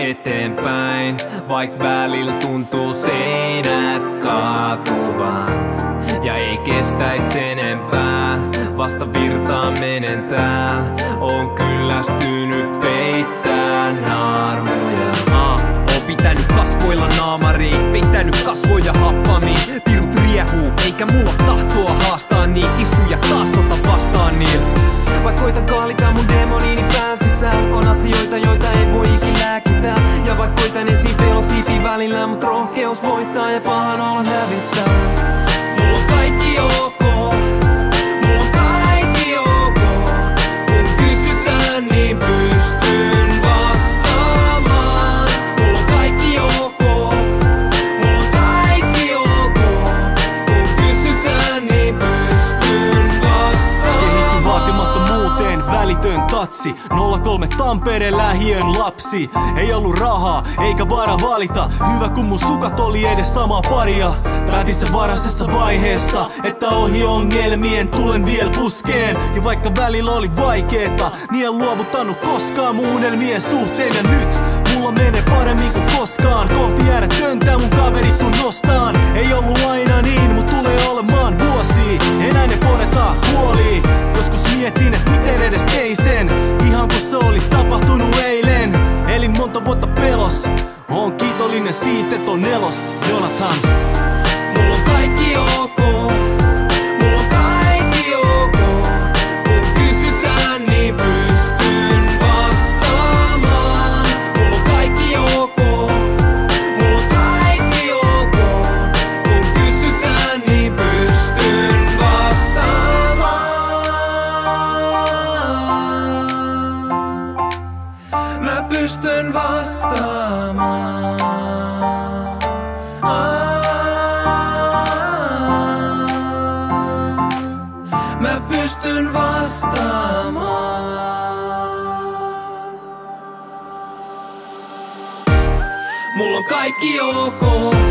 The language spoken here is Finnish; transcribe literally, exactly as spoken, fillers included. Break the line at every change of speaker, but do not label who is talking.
eteenpäin, vaik välillä tuntuu seinät kaatuvan. Ja ei kestäis enempää, vasta virtaan menen tääl. On kyllästynyt peittää naarmuja. ah, Oon pitänyt kasvoilla naamari, peittänyt kasvoja happamiin. Pirut riehuu, eikä mulla tahtoa haastaa niitä. Iskuja taas ota vastaan niil. Vaik koitan kaalita mun demoniini pään sisällä, on asioita joita ei voi ikin lääkitää. Ja vaik koitan esiin pelot tiipi välillä, mut rohkeus voittaa ja pahan olla hävittää. Mulla on kaikki ok, mulla on kaikki ok. Kun kysytään niin pystyn vastaamaan. Mulla on kaikki ok, mulla on kaikki ok. Kun kysytään niin pystyn vastaamaan.
Kehitty vaatimattomuuteen, välitön tatsi. nolla kolme Tampereen lähiön lapsi. Ei ollut rahaa, eikä vara valita. Hyvä kun mun sukat oli edes samaa paria. Päätin sen varhaisessa vaiheessa, että ohi ongelmien tulen vielä puskeen. Ja vaikka välillä oli vaikeeta, niin en luovuttanut koskaan mun unelmien suhteen. Ja nyt mulla menee paremmin kuin koskaan. Kohti äärettöntä mun kaverit kun nostaan. Ei ollut aina niin, mut tulee olemaan vuosia. Enää ne podetaan kuolii. Joskus mietin, et miten edes tein sen, ihan kun se olis tapahtunut eilen. Elin monta vuotta pelos, oon kiitollinen siitä, et on nelos. Jonathan.
Mulla on kaikki ok, mulla on kaikki ok. Kun kysytään niin pystyn vastaamaan. Mulla on kaikki ok, mulla on kaikki ok. Kun kysytään niin pystyn vastaamaan. Mä pystyn vastaamaan. Mä pystyn vastaamaan. Mulla on kaikki ok.